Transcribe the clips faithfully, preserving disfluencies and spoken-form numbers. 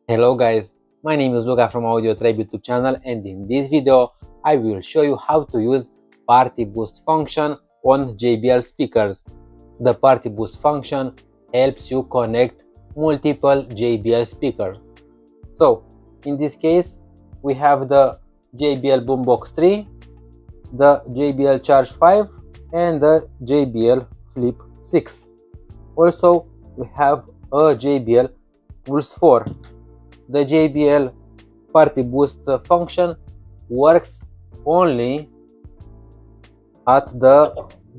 Hello guys, my name is Luca from AudioTribe YouTube channel, and in this video I will show you how to use Party Boost function on J B L speakers. The Party Boost function helps you connect multiple J B L speakers. So in this case we have the J B L Boombox three, the J B L Charge five and the J B L Flip six. Also we have a J B L Pulse four. The J B L Party Boost function works only at the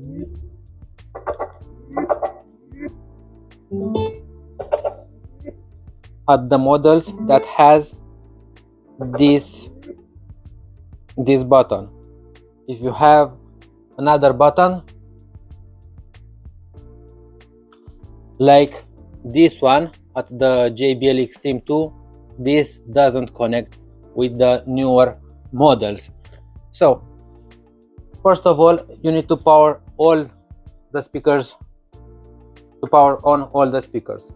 at the models that has this this button. If you have another button like this one at the J B L Extreme two, this doesn't connect with the newer models. So first of all you need to power all the speakers, to power on all the speakers.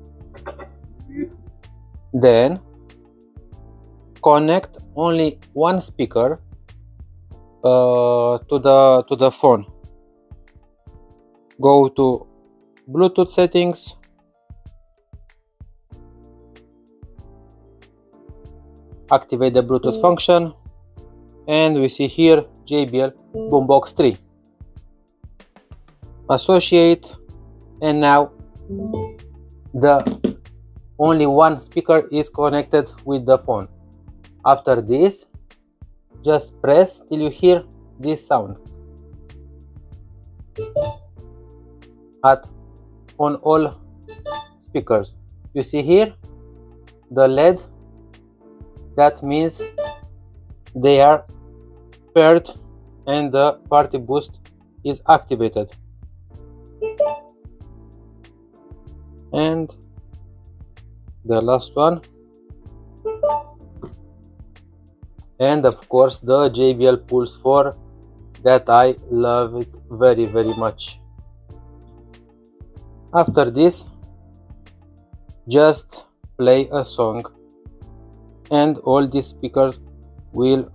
Then connect only one speaker uh, to the to the phone. Go to Bluetooth settings, activate the Bluetooth function, and we see here J B L Boombox three. Associate, and now the only one speaker is connected with the phone. After this, just press till you hear this sound at on all speakers. You see here the L E D, that means they are paired and the Party Boost is activated. And the last one, and of course the J B L Pulse four, that I love it very very much. After this, just play a song and all these speakers will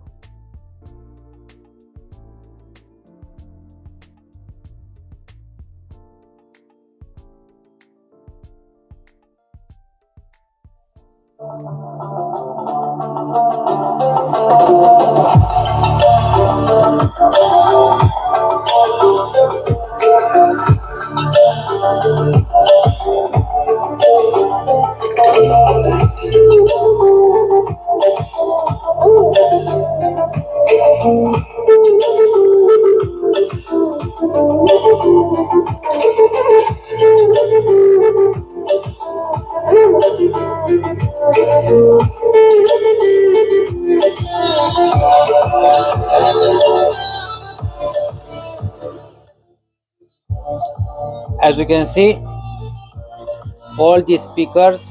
as you can see, all these speakers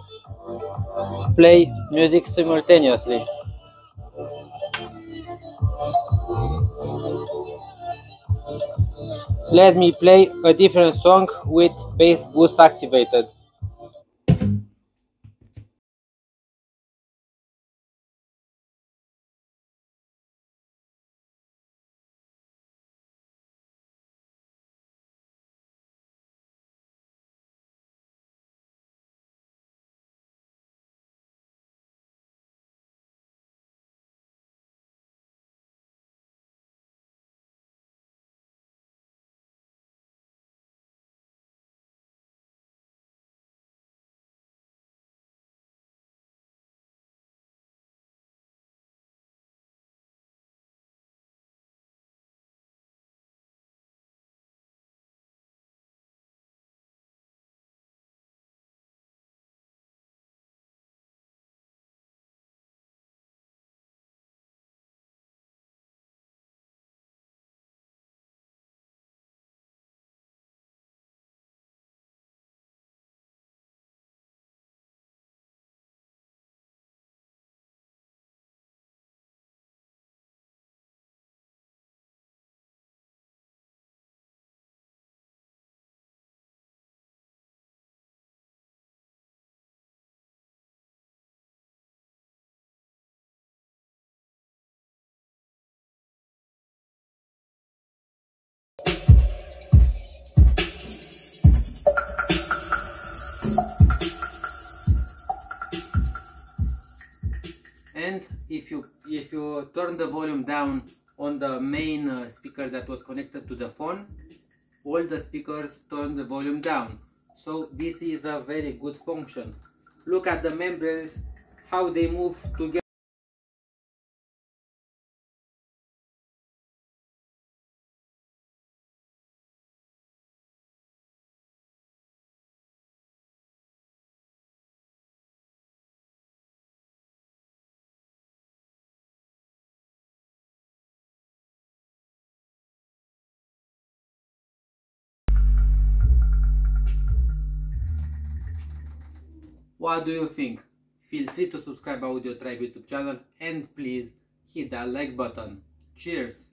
play music simultaneously. Let me play a different song with bass boost activated. and if you if you turn the volume down on the main uh, speaker that was connected to the phone, all the speakers turn the volume down. So this is a very good function. Look at the membranes, how they move together. What do you think? Feel free to subscribe Audio Tribe YouTube channel and please hit that like button. Cheers!